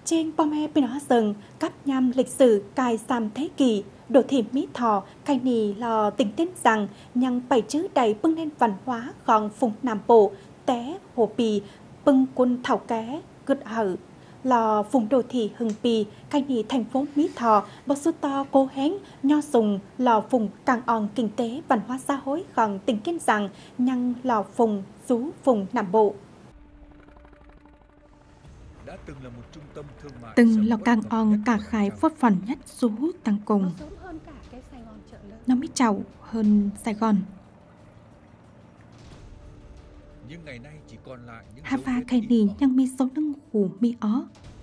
Trên Pome Pino Rừng, cấp nhằm lịch sử cài xăm thế kỷ, đô thị Mỹ Thọ, khai nì lò tình tin rằng nhằm bày chữ đầy bưng lên văn hóa gọn phùng Nam Bộ, té hồ bì, bưng quân thảo ké, gật hở. Lò vùng đô thị Hưng Bì, khai nì thành phố Mỹ Thọ, bậc sư to cô hén, nho sùng, lò vùng càng on kinh tế văn hóa xã hội gọn tình kiến rằng nhằm lò vùng, rú vùng Nam Bộ. Từng là càng on cả khai phốt phần nhất rú tăng cùng. Nó mới chậu hơn Sài Gòn. Hava khai nì nhưng mi số nâng hủ mi ó.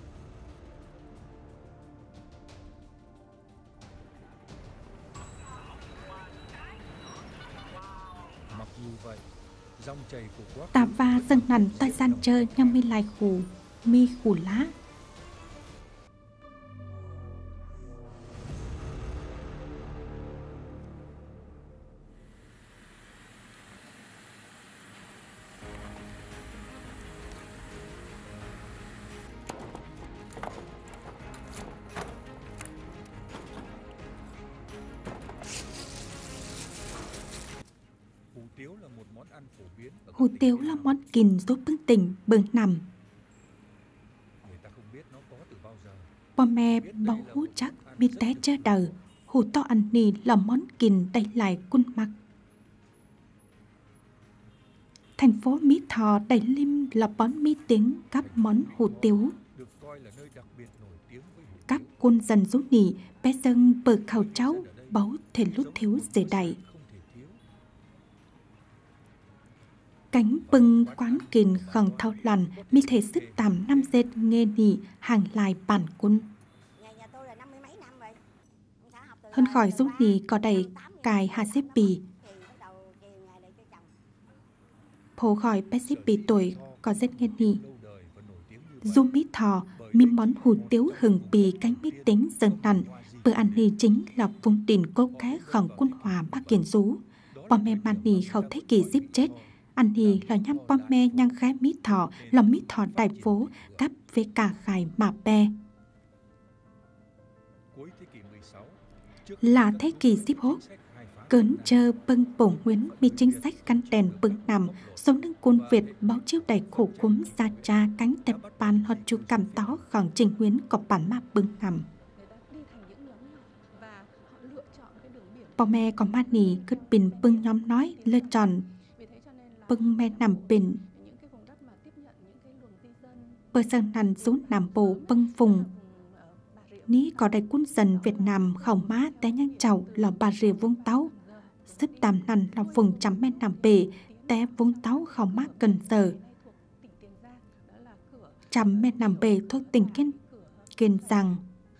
Tà va dân nằn tay gian chơi nhưng mi lại khủ, mi khủ lá. Hủ tiếu là món kìn giúp bưng tỉnh bưng nằm. Pome báu hú chắc mi té chơ đờ. Hủ to ăn nì là món kìn đầy lại quân mặc. Thành phố Mỹ Thọ đầy lim là bón mi tiếng các món hủ tiếu. Các quân dân rú nì bé dân bờ khảo cháu báu thể lút thiếu dễ đầy. Cánh bưng quán kìn khẩn thao lần mi thể sức tạm 5 dệt nghe nỉ hàng lại bản quân. Hơn khỏi rú nỉ có đầy cài hà xếp bì. Phố khỏi bé xếp bì tuổi có rất nghe nỉ. Dù Mỹ Thọ mi món hủ tiếu hừng bì cánh mít tính dần nằn. Bữa ăn nỉ chính là vùng đỉnh cố ké khẩn quân hòa bác kiền rú. Bọn mẹ màn nỉ khẩu thế kỷ díp chết. Ăn thì là nhăm Pome nhang khái Mỹ Thọ, là Mỹ Thọ đại phố, cắp với cả khải mà bè. Là thế kỷ díp hốt, cớn chơ bưng bổ nguyễn mi chính sách căn đèn bưng nằm, sống nâng quân Việt báo chiếu đầy khổ cúm ra cha cánh tẹp bàn hoặc chú cầm tó khỏng trình nguyễn có bản mà bưng nằm. Pome có mát nì cứt bình bưng nhóm nói lơ tròn bưng me nằm bình bờ sân nằn xuống Nam Bộ bưng vùng ní có đầy quân dân Việt Nam khẩu má té nhang chậu là Bà Rịa Vũng Tàu xếp tạm nằn là vùng chấm me nằm bể té Vũng Tàu khẩu má Cần Giờ chấm me nằm bể thuộc tỉnh Kiên Giang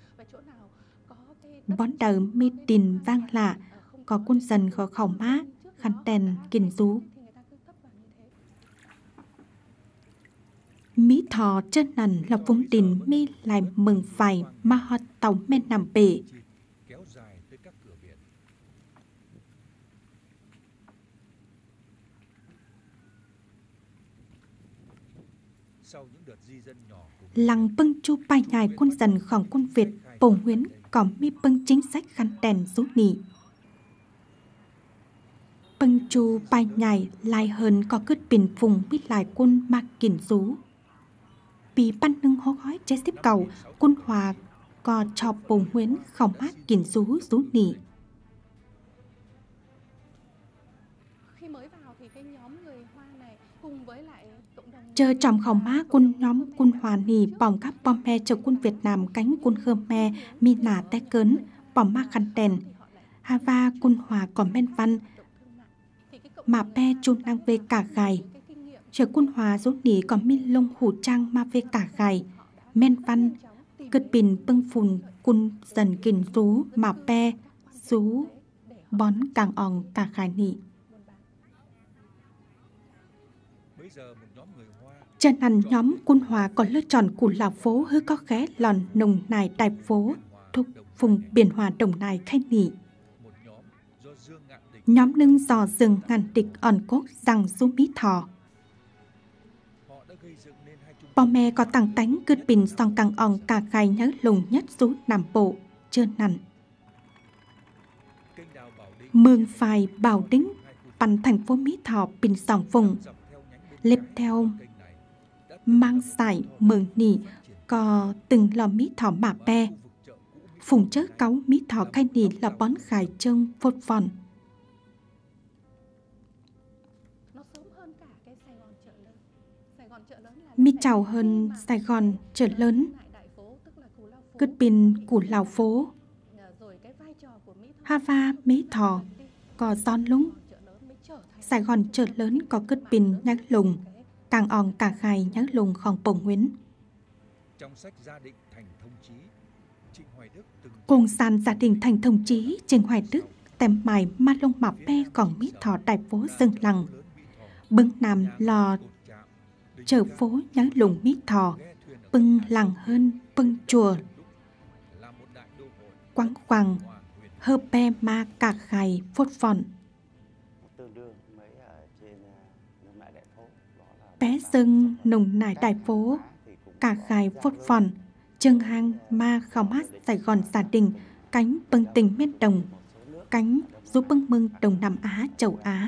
bón đờ mi đình vang lạ có quân dân có khẩu má khăn đèn kiên rú. Mỹ Thọ trên nằn là vùng đỉnh mi lại mừng phải mà họ tàu men nằm bể. Lăng bưng chu bài nhài quân dân khỏng quân Việt bổ huyến có mi bưng chính sách khăn đèn rú nỉ. Bưng chu bài nhài lại hơn có cứt bình vùng mi lại quân mạc kỉnh rú. Vì ban nâng hô gói chế xếp cầu, quân hòa có cho bồn huyến khổng mát kỉnh rú rú nỉ. Chờ trong khổng mát nhóm quân hòa nỉ bỏng các Pome cho quân Việt Nam cánh quân Khmer mi nả té cớn, bỏng mát khăn đèn. Hava quân hòa có men văn, mà pe chun năng về cả gài. Chờ quân hòa rút nỉ có min lông hủ trang mà về cả gài. Men văn, cực bình bưng phùn quân dần kình rú mà pe, rú, bón càng ỏng cả gài nỉ. Trên nằn nhóm quân hòa còn lựa chọn của lão phố hư có ghé lòn nồng nài đại phố thuộc vùng biển hòa Đồng Nai khai nỉ. Nhóm nâng dò rừng ngàn địch ẩn cốt rằng xuống Mỹ Thọ. Bò mẹ có tăng tánh cứ bình song càng ong cả gai nhớ lùng nhất rú Nam Bộ, chưa nằn. Mương phài Bảo Đính, bắn thành phố Mỹ Tho bình song vùng. Lệp theo mang giải mường nỉ, có từng lò Mỹ Tho mà bè. Phùng chớ cáu Mỹ Tho khai nỉ là bón khải trông phốt vòn. Mi chào hơn Sài Gòn chợ lớn, cất pin của Lào phố. Hava Mỹ Tho có giòn lúng. Sài Gòn chợ lớn có cất pin nhắc lùng, càng ong cả gai nhắc lùng không bổng huyến. Cùng sàn gia đình thành thông chí trên Hoài Đức, tem mài ma lông mọc pe còn Mỹ Tho đại phố dâng lăng. Bưng Nam lò chợ phố nhắn lùng Mỹ Tho, bưng làng hơn bưng chùa. Quăng quăng, hơ pe ma cả gai phốt phòn. Bé dưng nồng nải đại phố, cả gai phốt phòn. Chân hang ma khảo mát Sài Gòn gia đình, cánh bưng tình miền Đồng, cánh giúp bưng mưng Đông Nam Á châu Á.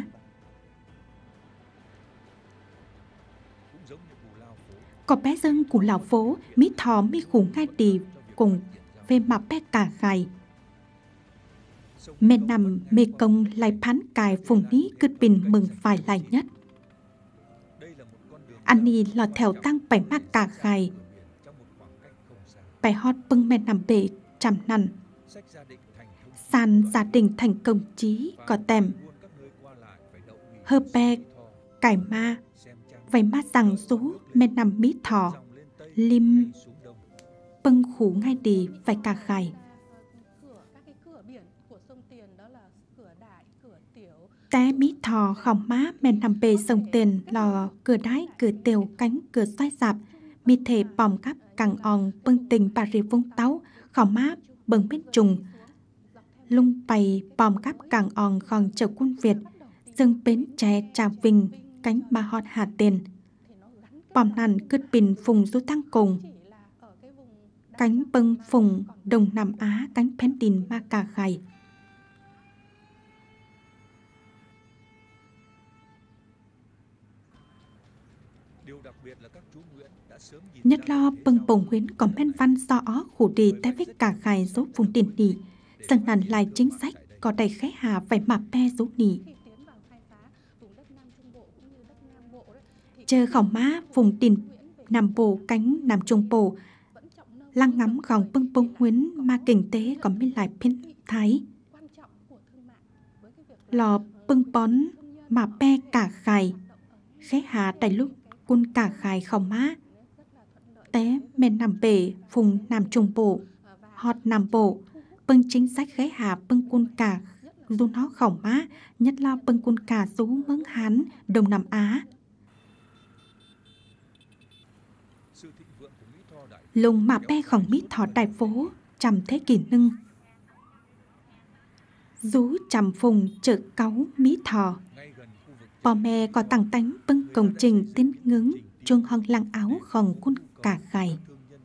Có bé dân của Lào phố, Mỹ Tho mi khủ ngay đi cùng về mặt bé cả gai. Mẹ nằm mê công lại phán cài phùng ní cứt bình mừng phải lại nhất. Anh đi lọt theo tăng bảy mắc cả gai. Bài hót bưng mẹ nằm bể trăm nằn. Sàn gia đình thành công chí có tem. Hơ pe, cải ma, vầy ma rằng rú mẹ nằm Mỹ Tho. Lim, bưng khủ ngay đi vài cả gai. Té Mỹ Tho khỏng má mẹ nằm bề sông tiền lò cửa đáy cửa tiều cánh cửa xoay dạp. Mi thể bòm cắp càng ong bưng tình Bà Rịa Vũng Tàu khỏng má bưng bên trùng. Lung bày bòm cắp càng ong khòn chợ quân Việt. Dương bến trẻ Trà Vinh cánh ma hót Hà Tiền. Bòm nằn cứt bình phùng rú tăng cùng. Cánh bưng phùng Đông Nam Á cánh phén đình ma cả gai. Nhất lo bưng bồng huyến còn men văn do ó khủ đi tay vết cả gai dấu vùng tiền nỉ. Dần nằn lại chính sách có đầy khé hà phải mạp pe dấu nỉ. Chờ khỏng má vùng tiền Nam Bộ cánh Nam Trung Bộ. Lăng ngắm gòng bưng bông huyến ma kinh tế còn mới lại phiên thái. Lò bưng bón mà pe cả gai. Khé hà đầy lúc quân cả gai khỏng má. Té men nằm bể vùng Nam Trung Bộ, hot Nam Bộ, bưng chính sách ghé hà bưng quân cả dù nó khổng má, nhất lo bưng quân cả rú mướn Hán, Đông Nam Á. Lùng mà pe khổng Mỹ Tho đại phố, trăm thế kỷ nưng. Rú trăm phùng chợ cáu Mỹ Tho. Bò mẹ có tăng tánh bưng công trình tiến ngứng, chuông hòn lăng áo khổng quân cả gai.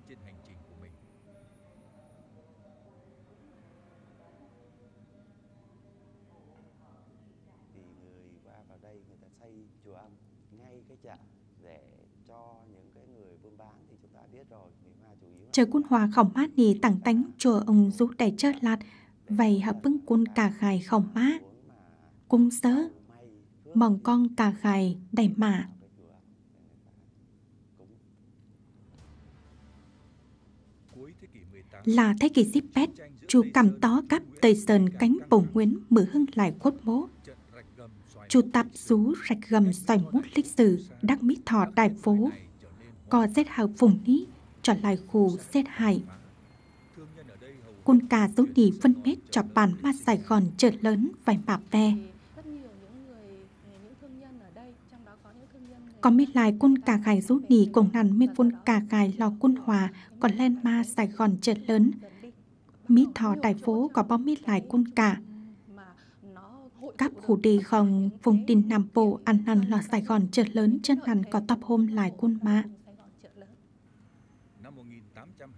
Chờ quân hòa khổng mát nì tặng tánh chùa ông rú đầy chơ lạt, vậy hợp bưng quân cả gai khổng mát. Cung sớ, mong con cả gai đầy mạ. Là thế kỷ dịp bét, chú cầm tó cắp tây sơn cánh bổng nguyễn mử hưng lại khuất mố. Chú tạp rú rạch gầm xoay mút lịch sử đắc Mỹ Tho đại phố. Có giết hào phùng ní, trở lại khu giết hại. Quân cả dấu nỉ phân mết cho bàn ma Sài Gòn chợ lớn vài mạp ve. Có mấy lại quân cả gai rú nỉ cùng nằn mấy quân cả gai lò quân hòa còn lên ma Sài Gòn chợ lớn. Mỹ Tho đại phố có bó mấy lại quân cả. Cáp khu đi gòng vùng tin Nam Bộ ăn nằn lò Sài Gòn chợ lớn chân nằn có tập hôm lại quân ma.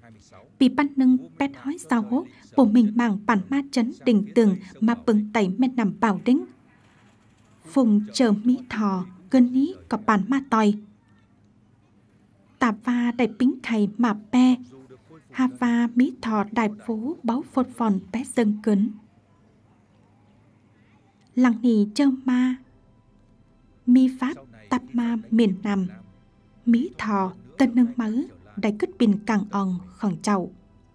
Vì ban nâng bét hói sao hốt, bộ mình màng bản ma chấn đình tường mà bừng tẩy men nằm bảo đính. Phùng chờ mỹ thò, cơn ní có bản ma tòi. Tà va đại bính thầy mà pe, hà va mỹ thò đại phố báo phột phòn bé dân cấn. Lăng nì chơ ma, mi pháp tạp ma miền Nam, mỹ thò tân nâng mớ đại cứt bình càng ong khỏng chậu.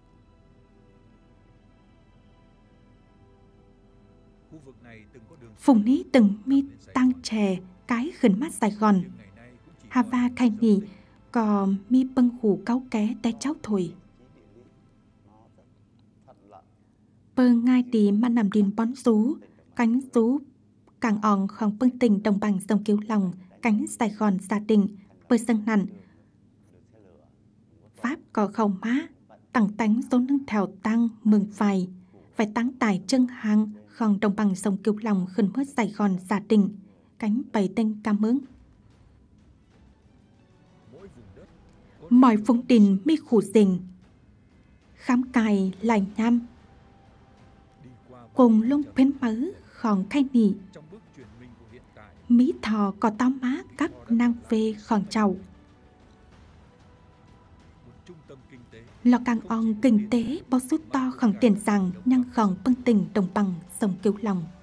Phùng ní từng mi tăng chè cái khẩn mắt Sài Gòn. Hà va khai nì có mi bâng hủ cáu ké té cháu thổi. Bơ ngai tí mà nằm đìn bón xú, cánh xú càng ong khỏng bưng tình đồng bằng sông Kiều Long, cánh Sài Gòn gia đình, bơ sân nằn. Pháp có khẩu má, tặng tánh số nâng thèo tăng mừng phải tăng tài chân hàng khòng đồng bằng sông Kiều Long khẩn mất Sài Gòn gia đình, cánh bày tên cảm ơn. Mọi vùng đình mi khủ dình, khám cài lại nam, cùng lông phên mớ khòng khai nị, mỹ thò có tao má cắp năng về khòng chậu. Lò càng ong kinh tế bao sút to khòng tiền rằng năng khòng bưng tình đồng bằng sông Kiều Long.